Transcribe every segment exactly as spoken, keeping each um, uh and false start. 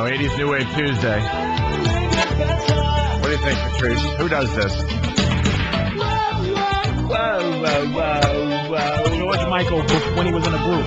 know, eighties New Wave Tuesday. What do you think, Patrice? Who does this? Whoa, whoa, whoa, whoa. George Michael when he was in a group.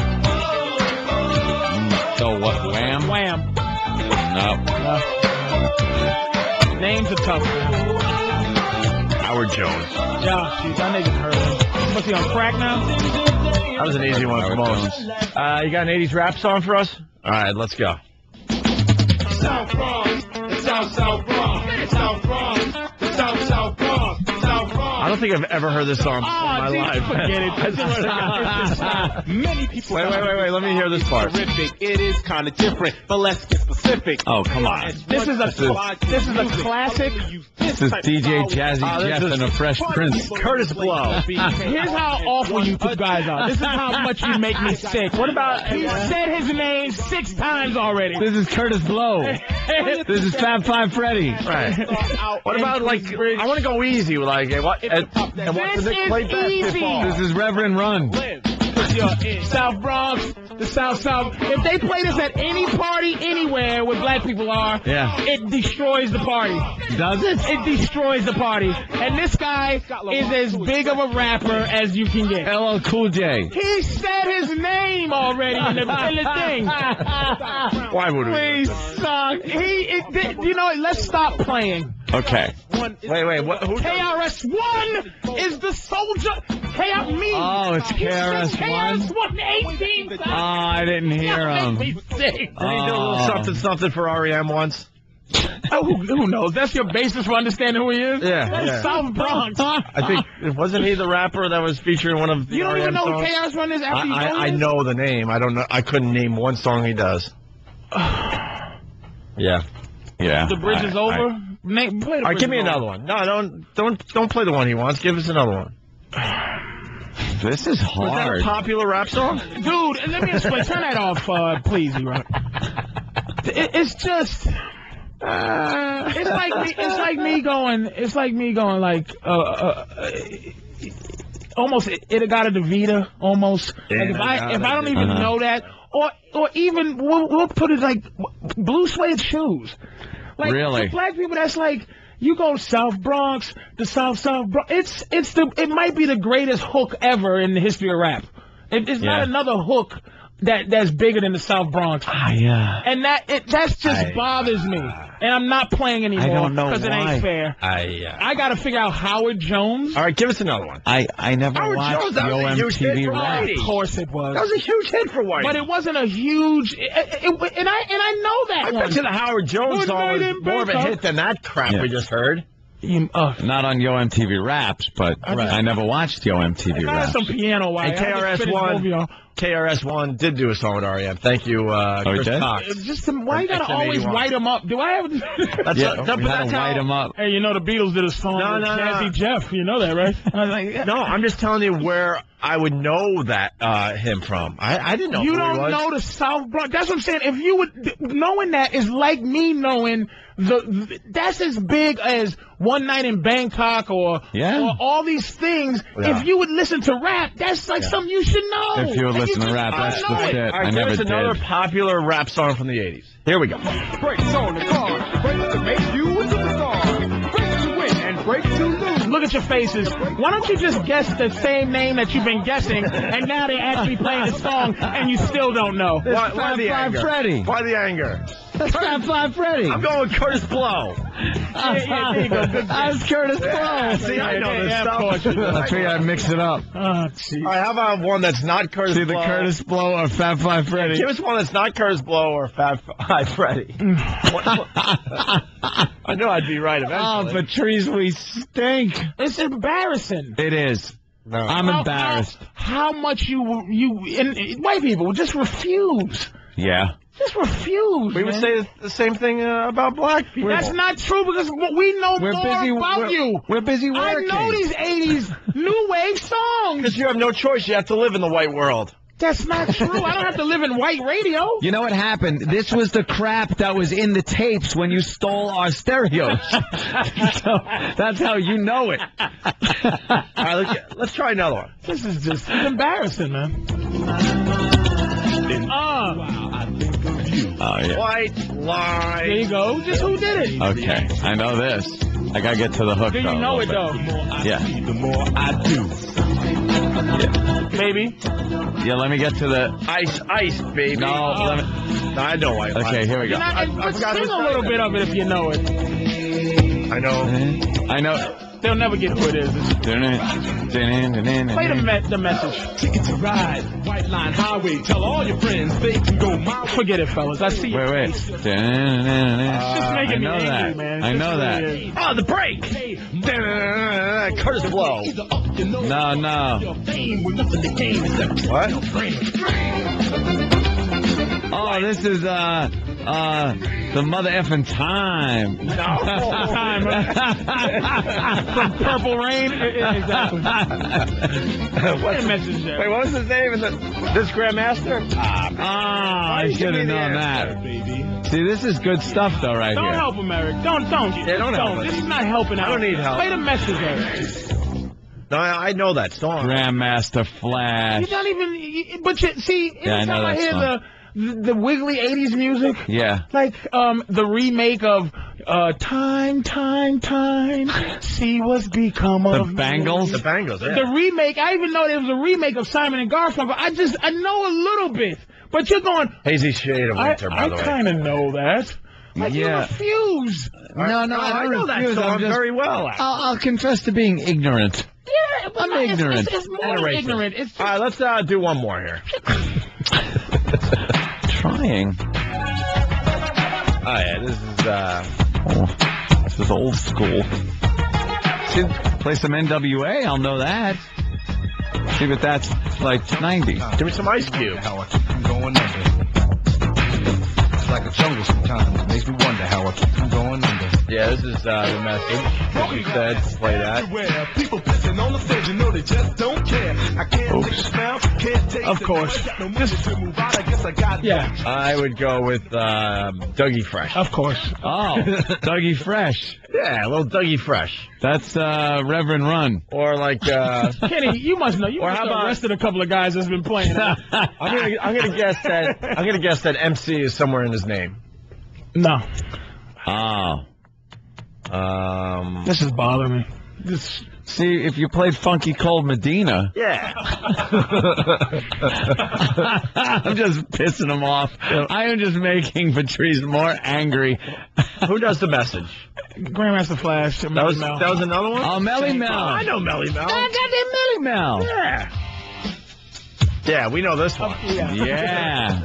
So what, Wham? Wham. No. No. Names are tough, man. Howard Jones. Yeah, geez, that nigga's hurt. What's he on crack now? That was an easy one for most. Uh, you got an eighties rap song for us? All right, let's go. South Bronx, the South South Bronx, South Bronx, the South South Bronx, South Bronx. I don't think I've ever heard this song in Oh, my dude, life. forget it. It's just, it's just, many people. Wait, wait, wait, wait. Let me hear this part. Terrific. It is kind of different, but let's get specific. Oh, come on. This is a this is a classic. This is D J Jazzy Oh, this Jeff is and the Fresh Prince. Curtis Blow. Here's how awful you two guys are. This is how much you make me sick. What about he said his name six times already? This is Curtis Blow. This is Fab Five Freddy. Right. What about, like, I want to go easy with, like, what, and, and what This does it play is basketball? easy. This is Reverend Run. South Bronx, the South South. If they play this at any party anywhere where black people are, Yeah. it destroys the party. Does it? It destroys the party. And this guy is as big of a rapper as you can get. L L Cool J. He said his name already in the, in the thing. Why would we? We suck. He, it, you know, let's stop playing. Okay. Wait, wait, what? Who? K R S One is the soldier. K R me. Oh, it's K R S K R S One eighteen times. Oh, I didn't hear him. Make me sick. Did he do a little Oh. something, something for R E M once? Oh, who, who knows? That's your basis for understanding who he is? Yeah, That's yeah. South Bronx. I think, wasn't he the rapper that was featuring one of the You don't R E M even know who songs? K R S One is I, after you I, know I this? know the name. I don't know. I couldn't name one song he does. Yeah. Yeah. The bridge is I- over. I- Name, play the All right, bridge give me is another over. one. No, don't, don't, don't play the one he wants. Give us another one. This is Was that hard. a popular rap song? Dude, let me explain. Turn that off, uh, please, E-Rock. It, it's just... Uh, It's like me. It's like me going. It's like me going. Like uh, uh, uh almost Itagata almost. Like if I if I don't even Uh-huh. know that, or or even we'll, we'll put it like blue suede shoes. Like Really? for black people, that's like you go South Bronx, the South South Bronx. It's it's the it might be the greatest hook ever in the history of rap. It, it's not Yeah. another hook that that's bigger than the South Bronx. Ah, yeah. And that it that just I- bothers me, and I'm not playing anymore I don't know because it why. ain't fair. I, uh, I got to figure out Howard Jones. all right, give us another one. I, I never Howard watched Jones, that the was a huge hit O M T V for rap. Whitey. Of course it was, That was a huge hit for White. but it wasn't a huge. It, it, it- and I and I know that I one. bet you the Howard Jones Good song night was in more of a Bangkok. hit than that crap Yeah. we just heard. You- uh, Not on Yo M T V Raps, but I never watched Yo M T V I got Raps. some piano. While And K R S one, K R S one did do a song with R E M. Thank you, uh, Oh, he Chris did? Cox. Just some, why you From gotta X M always eighty-one. white them up? Do I have? That's Yeah, a, no, we but had that's to how, white him up. Hey, you know the Beatles did a song No, with no, no. Jazzy Jeff. You know that, right? I was like, yeah. No, I'm just telling you where I would know that uh, him from. I, I didn't know You who don't he was. know the South Bronx. That's what I'm saying. If you would, knowing that is like me knowing the. That's as big as One Night in Bangkok or, Yeah. or all these things. Yeah. If you would listen to rap, that's like something you should know. If you would And listen to just rap, don't that's know the it. shit. All right, I give never us another did. popular rap song from the eighties. Here we go. Brakes on the car, brakes to make you a superstar. Brakes to win and brakes to lose. Look at your faces. Why don't you just guess the same name that you've been guessing, and now they're actually playing the song, and you still don't know? Why, why the Fab anger? Freddy. Why the anger? That's Fab Five Freddy. I'm going with Curtis Blow. Yeah, yeah, there you go. Good That's Curtis Blow. See, I know Yeah, this yeah, of stuff. course you do. I figured I'd mix it up. Oh, jeez. All right, how about one that's not Curtis See the Blow? Curtis Blow or Fab Five Freddy. Give us one that's not Curtis Blow or Fab Five Freddy. What- what- I knew I'd be right Oh, eventually. Patrice, we stink. It's embarrassing. It is. no. I'm How- embarrassed. How, how much you you and, and white people just refuse. Yeah. Just refuse. we would man. say the same thing uh, about black people. That's not true because we know We're more busy. about we're, you. We're busy I working. know these eighties new wave songs. Because you have no choice. You have to live in the white world. That's not true. I don't have to live in white radio. You know what happened? This was the crap that was in the tapes when you stole our stereos. So that's how you know it. All right, let's, let's try another one. This is just it's embarrassing, man. Uh, Oh, yeah. White There lie. you go. Just who did it? Okay, I know this. I gotta get to the hook, Do though. you a know it, little though? bit. Yeah. The more I do. Baby. Yeah, let me get to the... Ice, ice, baby. No, let me... No, I know white lie. Okay, here we go. You're not, I- I but forgot sing who a sang little it. bit of it if you know it. I know. I know... They'll never get who it is. Play the, me- the message. Ticket to ride, White Line Highway. Tell all your friends they can go my way. Forget it, fellas. I see you. Wait, wait. It's just I making me know angry, that. man. I It's know just that. really- Oh, the break. Curtis Blow. Either up, you know, No, no. your fame with nothing to gain except What? Oh, this is, uh, uh, the mother effing time. Time, From Purple Rain. Exactly. Play the message there. Wait, what was his name? In the, this Grandmaster? Ah, Ah, I you should give have me the known answer, that. baby. See, this is good stuff, though, right Don't here. help him, Eric. Don't, don't. Yeah, don't help him. This is not helping out. I don't need help. Play the message, Eric. No, I, I know that song. Grandmaster Flash. You're not even. you- But you, see, every Yeah, I know time I that hear song. the, the the wiggly eighties music, Yeah. like um the remake of uh Time, Time, Time, see what's become The of me. Bangles? The Bangles, yeah. The remake. I even know there was a remake of Simon and Garfunkel. I just I know a little bit, but you're going. Hazy Shade of I, Winter, by I the way. kind of know that. Like you Yeah. refuse. No, no, I, I don't know that refuse, song I'm just- very well. actually. I'll, I'll confess to being ignorant. Yeah, but I'm no, it's- ignorant. It's, it's more And a than racist. ignorant. It's just, All right, let's uh, do one more here. Trying. Oh, yeah, this is, uh... Oh, this is old school. See, play some N W A, I'll know that. See, but that's like nineties. Give me some Ice Cube. How I keep from going under. It's like a jungle sometimes. It makes me wonder how I keep from going under. Yeah, this is uh, the message. As you said, play that. Everywhere. People pissing on the stage, you know they just don't care. I can't Oops. take the smell, can't take Of the course. noise, got no money to move out. I guess I got yeah, I would go with um, Dougie Fresh. of course. Oh, Dougie Fresh. Yeah, a little Dougie Fresh. That's uh, Reverend Run. Or like, uh... Kenny, you must know. You Or must how have about- arrested a couple of guys that's been playing. I'm gonna, I'm gonna guess that, I'm gonna guess that M C is somewhere in his name. No, Oh. Um... this is bothering me. This. See, if you played Funky Cold Medina, Yeah. I'm just pissing him off. I am just making Patrice more angry. Who does the message? Grandmaster Flash. That was, that was another one? Oh, Melly Mel. I know Melly Mel. I got that Melly Mel. Yeah. Yeah, we know this one. Yeah. Yeah.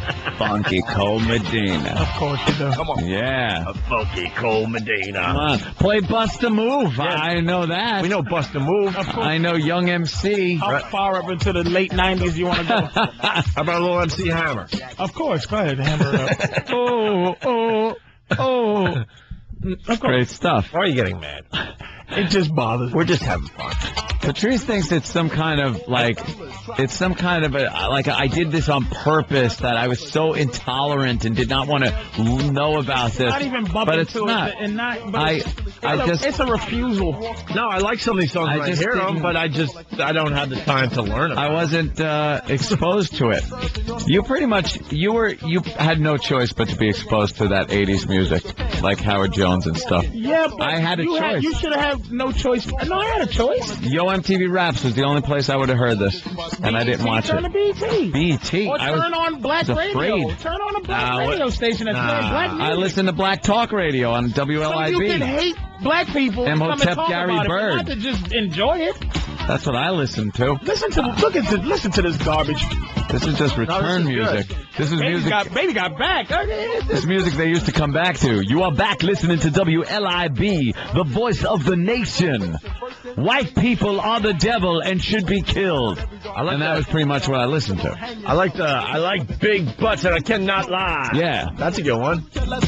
Funky Cold Medina. Of course you do. Come on. Yeah. Funky Cold Medina. Come on. Play Bust a Move. I know that. We know Bust a Move. Of course. I know Young M C. How far up into the late nineties you want to go? How about a little M C Hammer? Of course. Go ahead, hammer it up. Oh, oh, oh. Of course. Great stuff. Why are you getting mad? It just bothers me. We're just having fun. Patrice thinks it's some kind of like, it's some kind of a, like I did this on purpose, that I was so intolerant and did not want to know about this. Not even bump but it's into not. it and not. But I, it's, I it's a- just, it's a refusal. No, I like some of these songs I when I just hear them, didn't- but I just, I don't have the time to learn them. I wasn't uh, exposed to it. You pretty much, you were, you had no choice but to be exposed to that eighties music, like Howard Jones and stuff. Yeah, but I had a you choice. you should have had no choice. No, I had a choice. Yo M T V Raps was the only place I would have heard this, and I didn't watch Turn it. to B E T. B E T. Or I turn was, on Black was Radio. afraid. Turn on a Black Nah, radio what- station that's nah. playing Black music. I listened to Black Talk Radio on W L I So you B. can hate black people and come and Imhotep talk Gary about Bird. it, but not to just enjoy it. That's what I listened to. Listen to look at listen to this garbage. This is just return is music. good. This is Baby music. got baby got back. This is music they used to come back to. You are back listening to W L I B, the voice of the nation. White people are the devil and should be killed. I like and that, that. was pretty much what I listened to. I like the, I like big butts and I cannot lie. Yeah. That's a good one.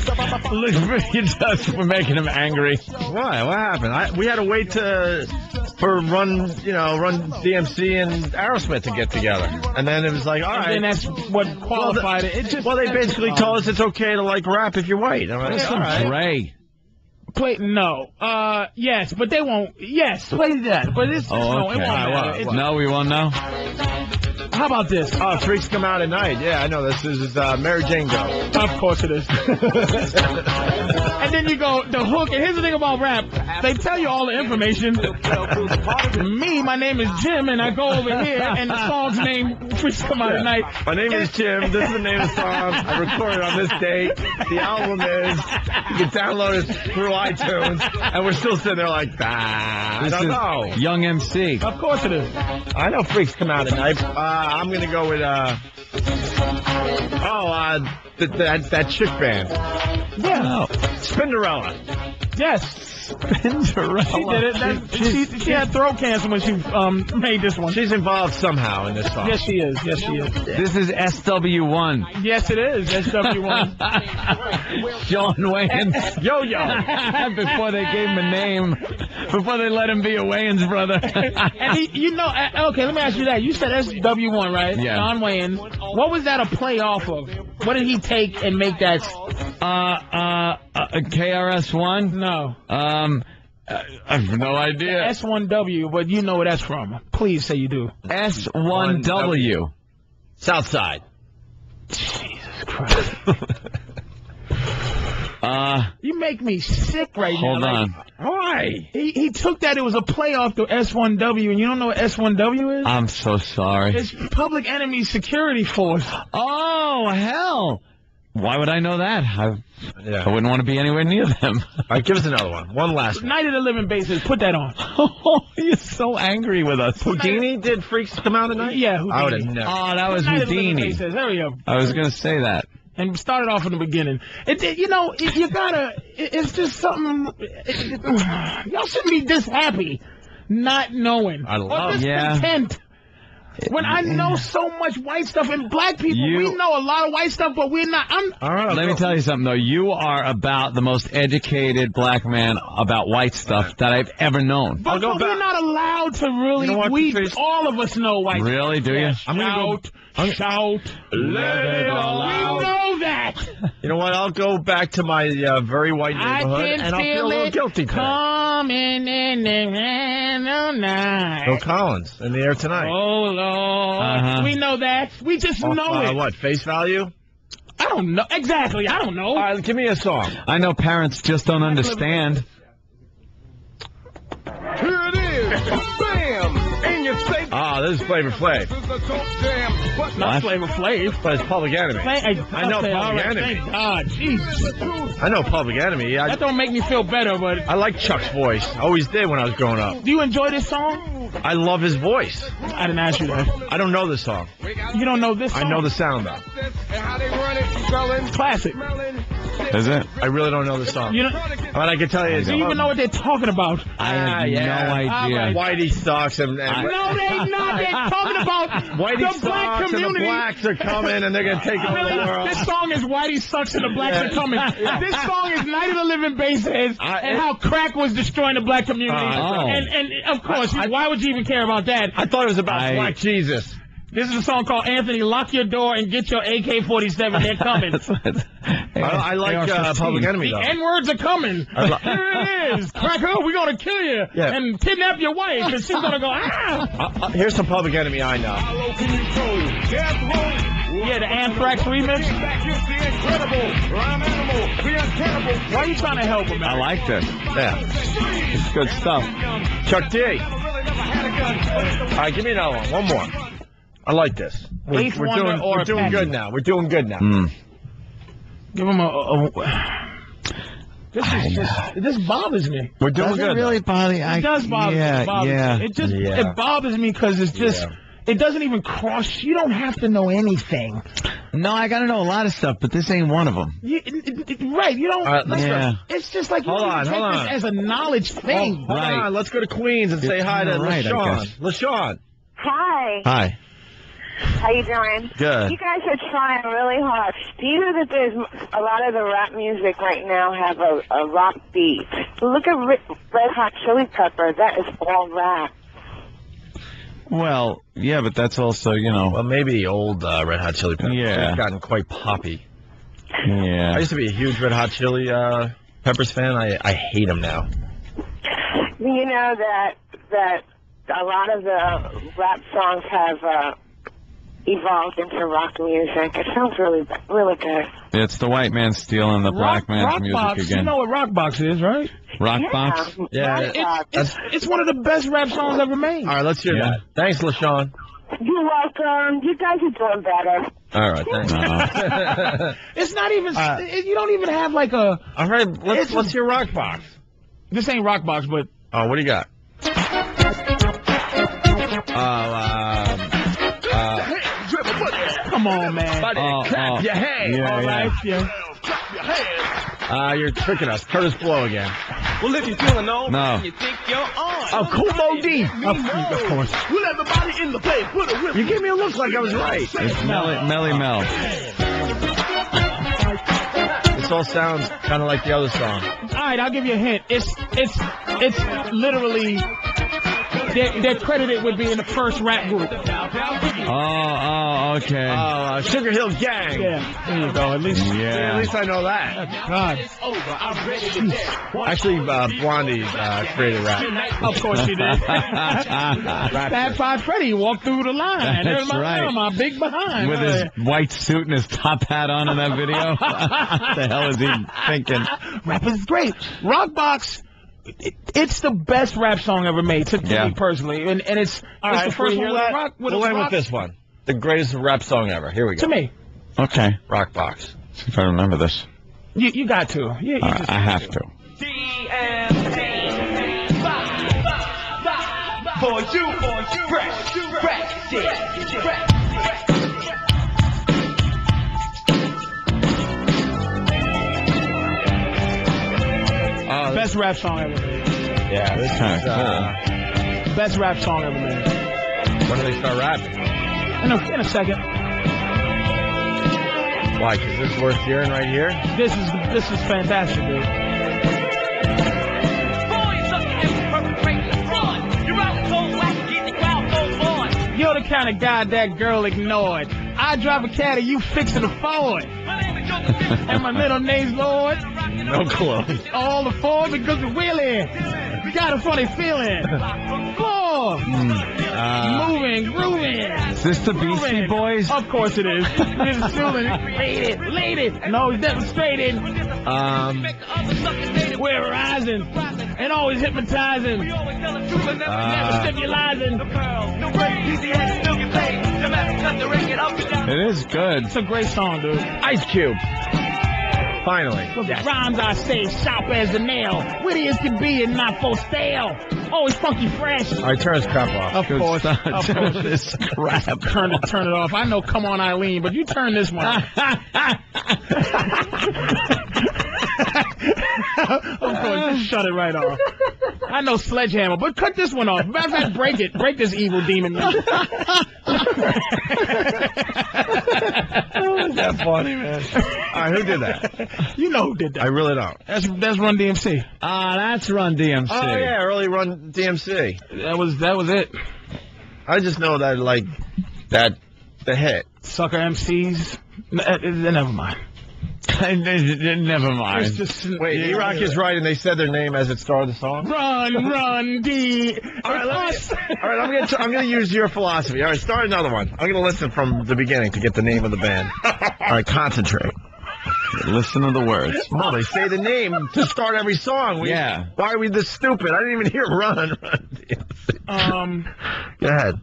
Look, you just for making him angry. Why? What happened? I, we had to wait to for Run, you know, Run D M C and Aerosmith to get together, and then it was like, all And right. then that's what qualified it. It just Well, they basically told us it's okay to like rap if you're white. I'm like, There's all some right. Dre. play no. Uh yes, but they won't yes, play that. But it's Oh, no, it okay. won't matter. All right, It's- No, we won't know. How about this? Oh, Freaks Come Out at Night. Yeah, I know this. This is uh, Mary Jane Go. Of course it is. And then you go, the hook, and here's the thing about rap. They tell you all the information. Me, my name is Jim, and I go over here, and the song's name, Freaks Come Out at Night. My name is Jim. This is the name of the song. I recorded on this date. The album is. You can download it through iTunes. And we're still sitting there like, ah, I This don't is know. Young M C. Of course it is. I know Freaks Come Out at Night. Uh, I'm going to go with, uh, oh, uh, th- that, that chick band. Yeah. Spinderella. Yes. Spinderella. She did it. That, she, she had throat cancer when she um made this one. She's involved somehow in this song. Yes, she is. Yes, she is. This is S W one. Yes, it is. S W one. John Wayans. Yo-Yo. Before they gave him a name. Before they let him be a Wayans brother. And he, you know, uh, okay, let me ask you that. You said S W one, right? Yeah. John Wayans. What was that a play off of? What did he take and make that? Uh, uh, uh K R S one? No. Um, I have no idea. S one W, but you know where that's from. Please say you do. S one W. Southside. Jesus Christ. Uh, You make me sick right hold now. on. Like, why? He, he took that. It was a play off to S one W, and you don't know what S one W is? I'm so sorry. It's Public Enemy Security Force. Oh, hell. Why would I know that? I, Yeah. I wouldn't want to be anywhere near them. All right, give us another one. One last one. Night of the Living Bases. Put that on. Oh, you're so angry with us. Houdini did Freaks Come Out at Night? Yeah, Houdini. I would have never. Oh, that was Night of the Living Houdini. Bases. There we go. I was going to say that. And start it off in the beginning. It, it- you know, it, you gotta. It, it's just something. It, it- y'all shouldn't be this happy, not knowing. I love- or Yeah. discontent. When I know so much white stuff, and black people, You- we know a lot of white stuff, but we're not. I'm. All right, Let me tell you something, though. You are about the most educated black man about white stuff that I've ever known. But, go but back. we're not allowed to really. You know what, we Patrice? all of us know white. Really? Do you? I'm gonna go- Shout, shout, let it all out. We know that. You know what? I'll go back to my uh, very white I neighborhood, can and I'll feel feel a little it guilty today. coming in the rain all night. Phil Collins in the air tonight. Oh Lord, Uh-huh. we know that. We just Off, know uh, it. What, face value? I don't know exactly. I don't know. All right, give me a song. I know parents just don't understand. Here it is. Bam! In your face. Ah, this is Flavor Flav. This is the dope jam. But Not Flavor Flav. But it's Public Enemy. Thank, I know okay, all Public right, Enemy. Thank God, jeez. I know Public Enemy. I, That don't make me feel better, but I like Chuck's voice. I always did when I was growing up. do you enjoy this song? I love his voice. I didn't ask you that. I don't know this song. You don't know this song? I know the sound, though. and how they run it, smelling, Classic. smelling. Is it? I really don't know the song. You don't, But I can tell you, it's do you even know what they're talking about? I have Ah, yeah. no idea. All right. Whitey sucks and, and No, they not. They're talking about Whitey the sucks black and the community. blacks are coming and they're gonna take over the Really? world. This song is Whitey Sucks and the Blacks Yeah. Are Coming. Yeah. This song is Night of the Living Bases I- and how crack was destroying the black community. Oh. And, and of course, I- why would you even care about that? I thought it was about I- Black Jesus. This is a song called Anthony, Lock Your Door and Get Your A K forty-seven. They're coming. I, I like uh, Public Enemy The though. N-words are coming. I lo- Here it is. Cracker, we're going to kill you Yeah. and kidnap your wife. And she's going to go, ah. Uh, uh, here's some Public Enemy I know. How low can you go? Death row. Yeah, the Anthrax remix. Back is the incredible. Rhyme animal. The uncannibal. Why are you trying to help him, man? I like this. Yeah, It's good stuff. Chuck D. Really never had a gun. All right, give me another one. One more. I like this. We're, Eighth we're Wonder doing, or we're doing Apache? good now. We're doing good now. Mm. Give him a... a, a this is just... This bothers me. We're doing Does it good. really bother you? It does bother yeah, me. It bothers yeah. me. It just Yeah. it bothers me because it's just Yeah. it doesn't even cross. You don't have to know anything. No, I got to know a lot of stuff, but this ain't one of them. You, it- it- right? You don't. All right, let's like, Yeah. It's just like you Hold don't on, take hold this on. as a knowledge thing. Hold Right. on, let's go to Queens and say You're hi to kinda right, I LaShawn. guess. LaShawn. Hi. Hi. How you doing? Good. You guys are trying really hard. Do you know that there's a lot of the rap music right now have a, a rock beat? Look at Red, Red Hot Chili Pepper. That is all rap. Well, yeah, but that's also, you know, Well, maybe old uh, Red Hot Chili Peppers. Yeah. They've gotten quite poppy. I yeah. used to be a huge Red Hot Chili uh, Peppers fan. I, I hate them now. You know that that a lot of the rap songs have uh, evolved into rock music. It sounds really, really good. It's the white man stealing the black Rock, man's rock music box. again. You know what rock box is, right? Rock Yeah. box? Yeah, Rock it- box. It's, it's one of the best rap songs ever made. All right, let's hear Yeah. that. Thanks, LaShawn. You're welcome. You guys are doing better. All right, thanks. Uh, It's not even. Uh, it, you don't even have like a. All right, let's It's- let's hear Rock Box. This ain't rock box, but Oh, what do you got? Oh, um, uh, come on, man. buddy, Oh, clap oh. your hands. Yeah, All right, yeah. Uh, you're tricking us. Curtis Blow again. Well, if you're feeling old, No. you think you're on. Oh, Kumo D. Of, of course. Well, everybody in the place, put a whip. You gave me a look like I was right. it's Melly, Melly Mel. This all sounds kind of like the other song. All right, I'll give you a hint. It's it's it's literally they're, they're credited with being the first rap group. Oh, oh, okay. Oh, uh, Sugar Hill Gang. Yeah, there you go. At least Yeah, at least I know that. God, Actually, uh, Blondie uh, created rap. of course she did. Fat Five Freddy walked through the line. That's There's my, right. my big behind. With his white suit and his top hat on in that video. What the hell is he thinking? Rap is great. Rockbox, it, it's the best rap song ever made to, to Yeah. me personally, and and it's, All it's right, the first we one hear with a that? rock. With We'll a end rock, with this one. The greatest rap song ever. Here we go. To me, Okay. Rock Box. See if I remember this. you you got to. You, you All right, just I have to. D M C. For you, for you, fresh, fresh, shit, fresh. Oh, Best rap song ever made. yeah, this Kinda is, uh, Best rap song ever made. when do they start rapping? In a, in a second. Why? Because this is worth hearing right here? This is this is fantastic, dude. You're the kind of guy that girl ignored. I drive a caddy, you fixing a Ford. And my middle name's Lord. No clue. All the Ford because of Willie. Got a funny feeling. Floor. Uh, Moving, grooving. Is this the Beastie Moving. Boys? Of course it is. It's feeling lady, lady. No, he's demonstrating. um, We're rising and always hypnotizing. Never uh, stimulizing. It is good. It's a great song, dude. Ice Cube. Finally. The rhymes I say sharp as a nail, witty as can be and not for stale. Always funky fresh. All right, turn his crap off. Of Good course, stuff. of course. This crap. Turn it, turn it off. I know, come on, Eileen, but you turn this one off. Of course, just shut it right off. I know Sledgehammer, but cut this one off. Matter of fact, break it. Break this evil demon. That's funny, man. All right, who did that? You know who did I that. really don't. That's that's Run D M C. Ah, that's Run D M C. Oh, yeah, early run D M C. That was that was it. I just know that, like, that, the hit. Sucker M Cs. N- uh, uh, never mind. Never mind. It's just Wait, E-Rock is right, and they said their name as it started the song? Run, run, D. All right, let me, all right, I'm gonna t- I'm gonna use your philosophy. All right, start another one. I'm gonna listen from the beginning to get the name of the band. All right, concentrate. Listen to the words. No, they say the name to start every song. We, Yeah. Why are we this stupid? I didn't even hear Run. Run. Um. Go ahead.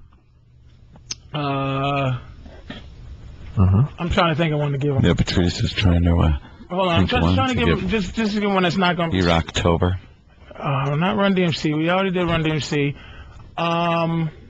Uh. Uh-huh. I'm trying to think of one to give him. Yeah, Patrice is trying to uh, Hold on, I'm think try- one trying to to give him give- just just to give one that's not going to. E-Rocktober. Uh, not Run D M C. We already did Run D M C. Um.